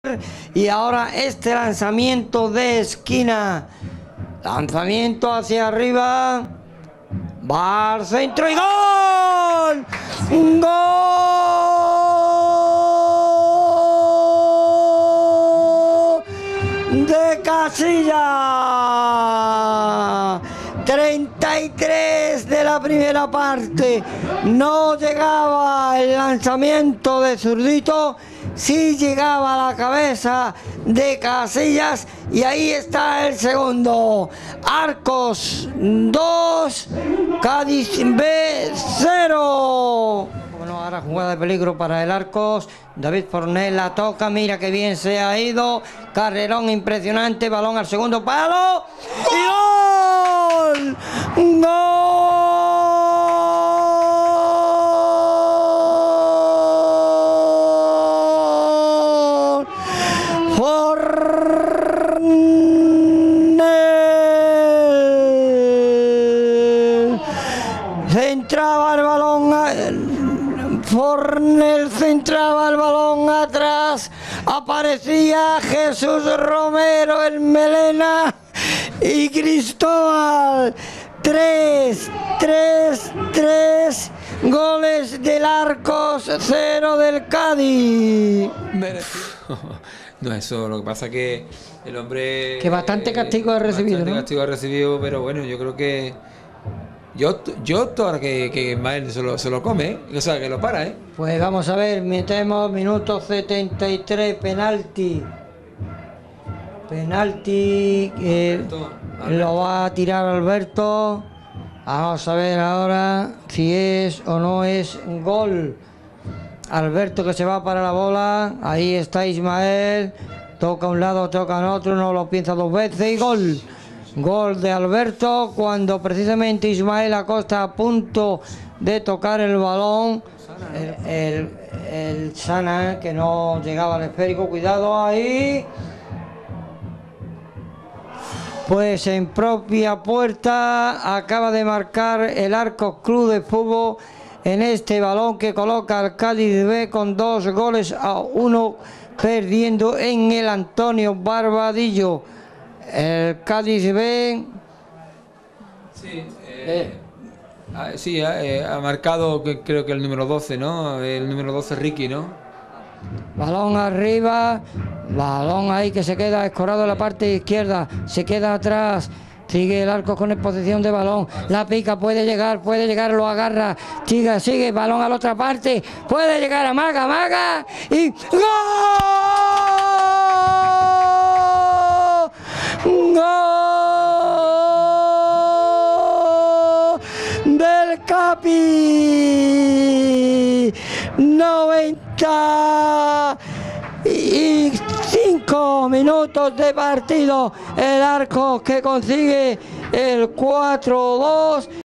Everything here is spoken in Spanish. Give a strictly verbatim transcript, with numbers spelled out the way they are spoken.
Y ahora este lanzamiento de esquina, lanzamiento hacia arriba, va al centro y ¡gol! ¡Gol de Casillas! treinta y tres de la primera parte. No llegaba el lanzamiento de Zurdito, sí llegaba a la cabeza de Casillas, y ahí está el segundo. Arcos dos, Cádiz B cero. Bueno, ahora jugada de peligro para el Arcos. David Fornés la toca, mira que bien se ha ido. Carrerón impresionante, balón al segundo palo. ¡Y gol! ¡Gol! Fornés centraba el balón a... Fornés centraba el balón atrás, aparecía Jesús Romero, el melena, y Cristóbal. Tres, tres, tres goles del Arcos, cero del Cádiz. No, eso, lo que pasa que el hombre... Que bastante castigo ha recibido, bastante ¿no? castigo ha recibido, pero bueno, yo creo que... Yo, yo ahora que, que Ismael se lo, se lo come, ¿eh? O sea, que lo para, ¿eh? Pues vamos a ver, metemos minuto setenta y tres, penalti. Penalti, eh, Alberto, Alberto. lo va a tirar Alberto. Vamos a ver ahora si es o no es gol. Alberto que se va para la bola, ahí está Ismael, toca un lado, toca en otro, no lo piensa dos veces y gol. Gol de Alberto cuando precisamente Ismael Acosta a punto de tocar el balón. El, el, el Sana que no llegaba al esférico, cuidado ahí. Pues en propia puerta acaba de marcar el Arcos Club de Fútbol en este balón que coloca al Cádiz B con dos goles a uno, perdiendo en el Antonio Barbadillo. El Cádiz B. Sí, eh, eh. sí eh, ha marcado que, creo que el número doce, ¿no? El número doce Ricky, ¿no? Balón arriba, balón ahí que se queda escorado en la parte izquierda, se queda atrás. Sigue el Arcos con exposición de balón, la pica, puede llegar, puede llegar, lo agarra, sigue, sigue, balón a la otra parte, puede llegar a Maga, Maga y ¡gol! ¡Gol del Capi! noventa y cinco minutos de partido, el Arcos que consigue el cuatro dos.